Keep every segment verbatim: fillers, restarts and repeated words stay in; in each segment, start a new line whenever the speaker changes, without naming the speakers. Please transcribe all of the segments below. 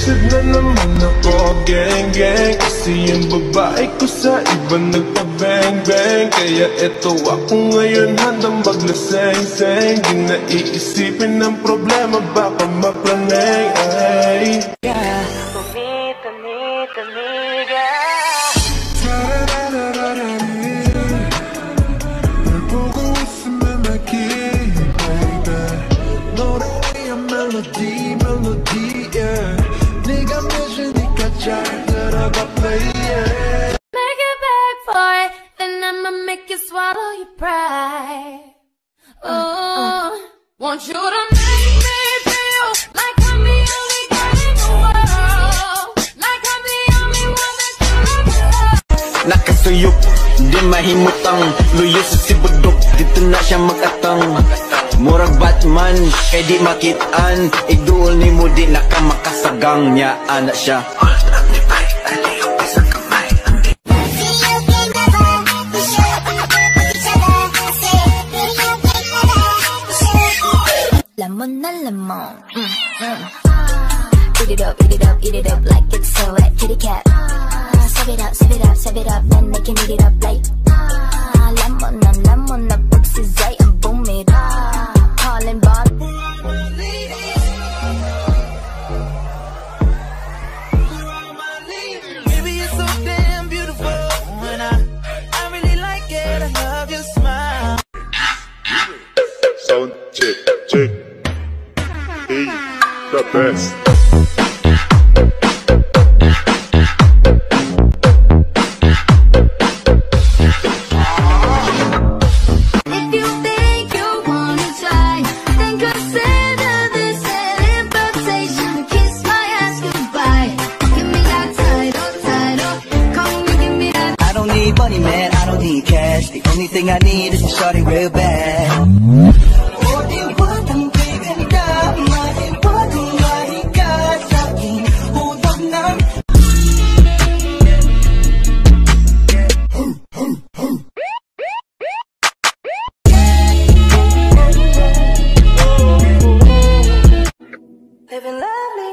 Wasted na naman ako, gang gang. Kasi yung babae ko sa iba nagpa-bang-bang. Kaya eto ako ngayon handang maglaseng-seng. Di na iisipin ng problema, baka maplaneng. Ay
melody, melody, yeah. 네가 맺으니까 잘 들어가, play, yeah.
Make it back for it, then I'ma make you swallow your pride. Oh, uh, uh. Want you to make me feel like I'm the only girl in the world, like I'm the only one that you love.
Nakasuyok, di mahimutang, luyo sa sibudok, dito na siya mag-atang. Murag Batman, kay di makitaan. Igduol ni mo di nakamakasagang niya, anak siya.
Lemon na lemon. Mm, mm. Eat it up, eat it up, eat it up like it's so wet. Kitty cat. Uh, sip it up, sip it up, sip it up, then they can eat it up like uh, lemon na lemon na pagsi-zay ang bumit. Calling Bob.
Baby, you're so damn beautiful, and I, I really like it. I love your smile.
Sound check, check. Hey, the best.
Money, man, I don't need cash. The only thing I need is to short it real bad.
Living lovely.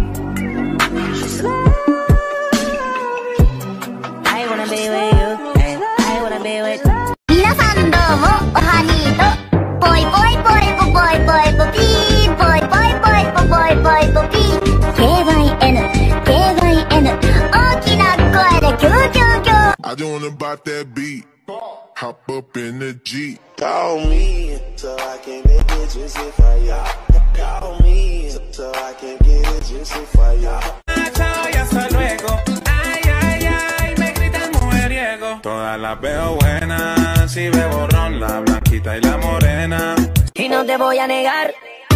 I wanna be with you. I wanna be with you. 皆さんどうもおはにーとボイボイボイボボイボイボピーボイボイボイボボイボイボピー ケーワイエヌ ケーワイエヌ 大きな声でキューキューキュー
I don't wanna bop that beat. Hop up in the Jeep.
Call me so I can get it juicy for ya. Call me so I can get it juicy for ya.
Chao y hasta luego. Ay, ay, ay, me gritan mujeriego. Todas las veo buenas, si bebo ron, la blanquita y la morena.
Y no te voy a negar.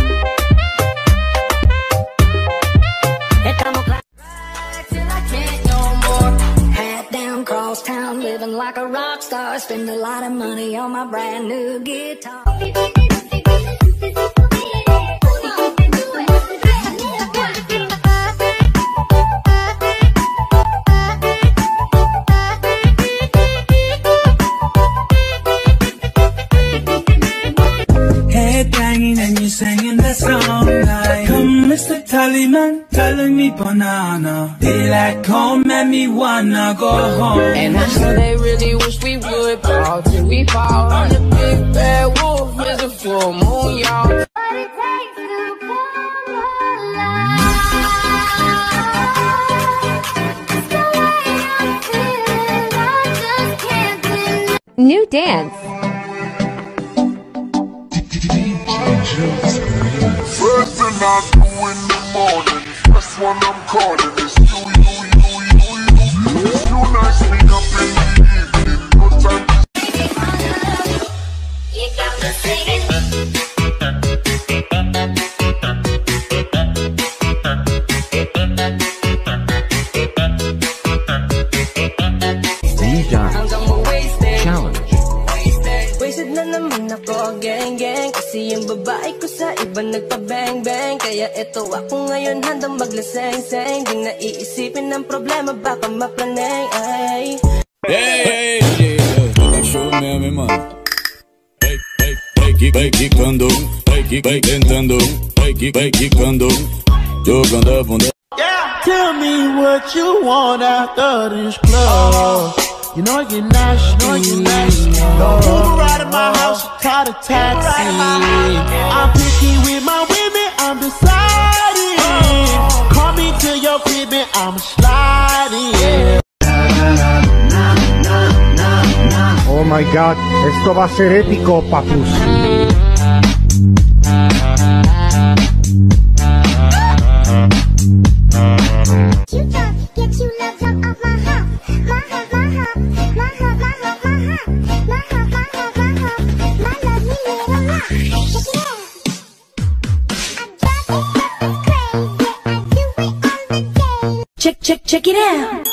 Estamos claros. Cross town, living like a rock star. Spend a lot of money on my brand new guitar.
Head banging and you singing that song like, come Mister Tallyman, telling me banana. Daylight come and me wanna go home.
And I'm sure they really wish we would fall till we fall. I'm the big bad wolf with a full moon, y'all.
What it takes to come alive. It's the way I'm feeling, I just can't deny.
New dance.
First thing I do in the morning, first one I'm calling is you, you, you, you, you. You nice me up in the evening, no time to
You got me singing.
Challenge.
Wasted na naman ako, gang gang. Kasi yung babae ko sa iba nagpa-bang bang. Kaya eto ako ngayon handang maglaseng-seng. Di na iisipin ng problema, baka maplaneng. Ay
Hey, hey, yeah, cachorro mesmo, hein, mano. Vai, vai, vai, vai quicando, vai, vai tentando, vai, vai quicando, jogando a bunda.
Yeah.
Tell me what you want after this club. You know I get nasty, you know I get nasty. Uber ride at my house, you tired of taxi. I'm picky with my women, I'm deciding. Call me to your crib and I'm sliding.
Oh my God, esto va a ser épico, papus.
Check, check, check it out.